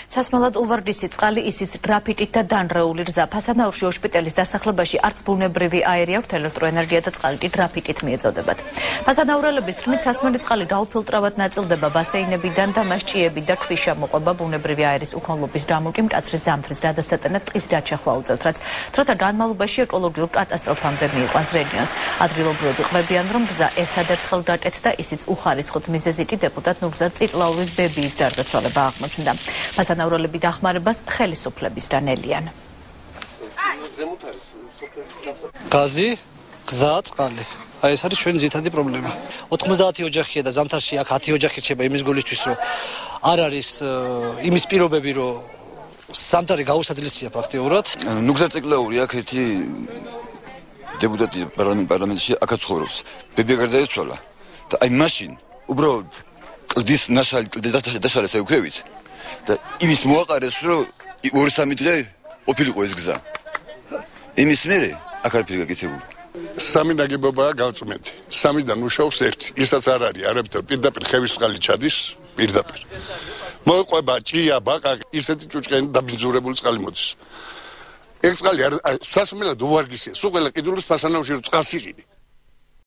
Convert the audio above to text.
სასმელად უვარდისი წყალი, ისიც გრაფიტით და დანრეული რზა. ფასანაურში ოშპიტალის დასახლებაში არც ბუნებრივი აირი აქვთ, ელექტროენერგია და წყალი გრაფიტით მიეწოდებათ. ფასანაურელების თქმით, სასმელი წყალი დაუფილტრავად ნაწილდება ბასეინებიდან და მას ჭიები და ქვიშა მოყვება. ბუნებრივი აირის უქონლობის დამოკი მკაცრი ზამთრის გადასატანად ტყის დაჩახვა უწევთ, რაც დროთა განმავლობაში ეკოლოგიურ კატასტროფამდე მიიყვანს რეგიონს. ადგილობრივები ყვებიან, რომ გზა ერთადერთხელ გაკეთდა, ისიც უხარისხოთ მიზეზით დეპუტატ ნურგზარ წიტლაურის ბებიის გარდაცვალება აღმოჩნდა. ფასანაურელები დახმარებას ხელისუფლებისგან ელიან. გაზი, გზა, წყალი. აი ეს არის ჩვენი ძირითადი პრობლემა. 90 ოჯახია და ზამთარში აქ 10 ოჯახი რჩება იმის გულისთვის, რომ არ არის იმის პირობები, რომ ზამთარი გაუსაძლისია ფაქტიურად. ნურგზარ წიტლაური აქ ერთი დეპუტატი პარლამენტში აქ ცხოვრობს. ბებია გარდაეცვალა და აი მაშინ უბრალოდ კლდის ნაშალი დაშალეს ეუქრევით და იმის მოაყარეს, რომ 2-3 დღე ოფილიყო ეს გზა. იმის მერე აქ არაფერი გაკეთებული. სამი ნაგებობაა გავწმენდი. სამიდან მუშაობს ერთი. ისაც არ არის არაფერ პირდაპირ ხევის წყალი ჩადის პირდაპირ. მოყვება ჭია, ბაყა, ისეთი ჭუჭყენი დაბინძურებული წყალი მოდის. ეგ წყალი სასმელად უვარგისია. სულ ყველა კიდურის ფასანაურში წყალს იყიდი.